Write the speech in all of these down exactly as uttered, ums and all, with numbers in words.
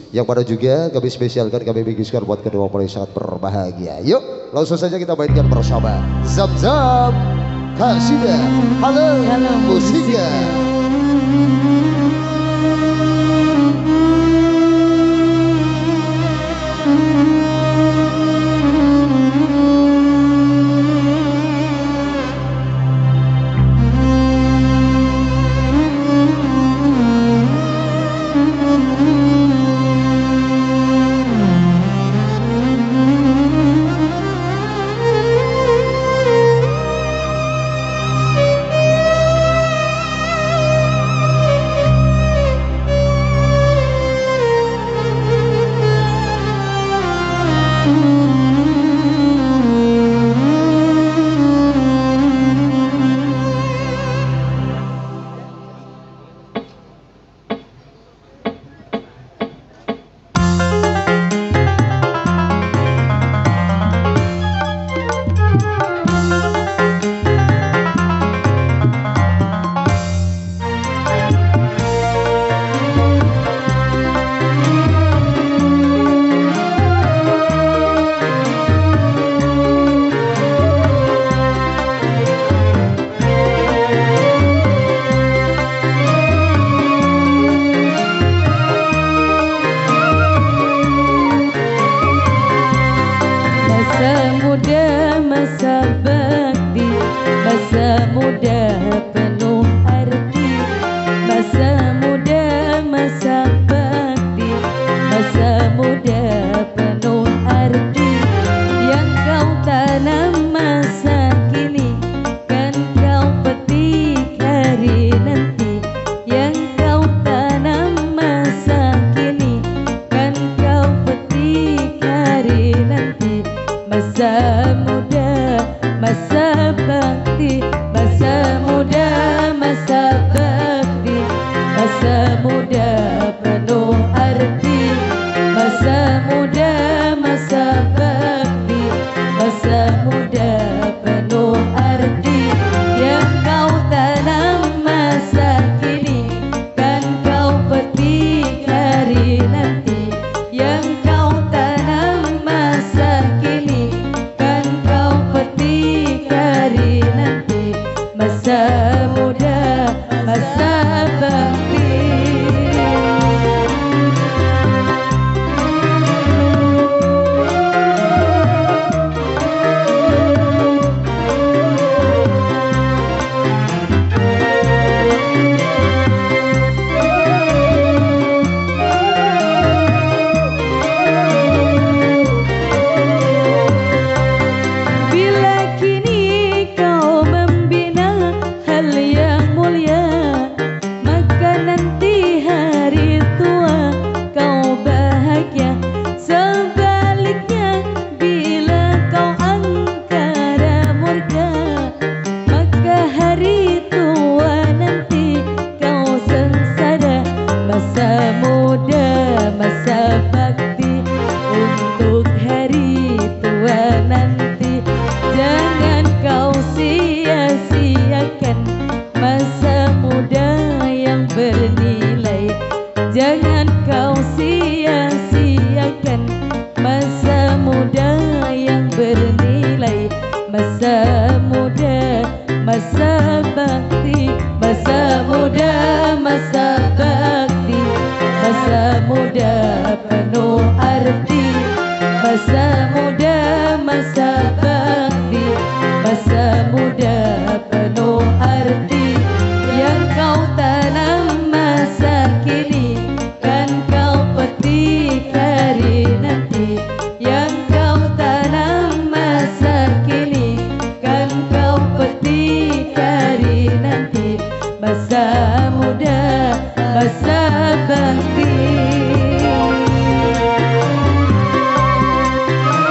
yang pada juga kami spesialkan, kami bikinkan buat kedua mempelai sangat berbahagia. Yuk langsung saja kita mainkan bersama Zam Zam Kasida. Halo, halo Musika. Bakti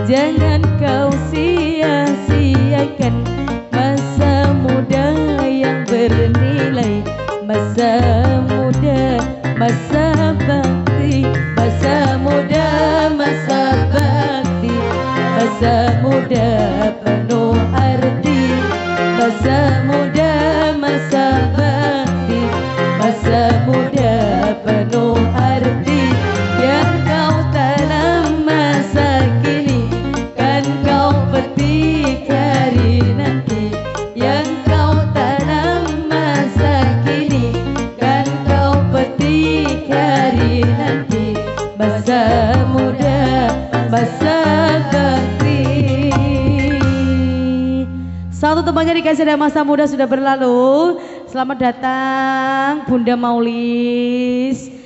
Jangan kau sia-siakan masa muda yang bernilai. Masa muda, masa bakti, masa muda, masa bakti, masa muda penuh arti, masa muda, masa bakti, masa muda penuh arti. Yang kau tanam masa kini kan kau petik hari nanti. Yang kau tanam masa kini kan kau petik hari nanti. Masa muda, masa bakti. Satu temannya dikasih ada masa muda sudah berlalu. Selamat datang Bunda Maulis.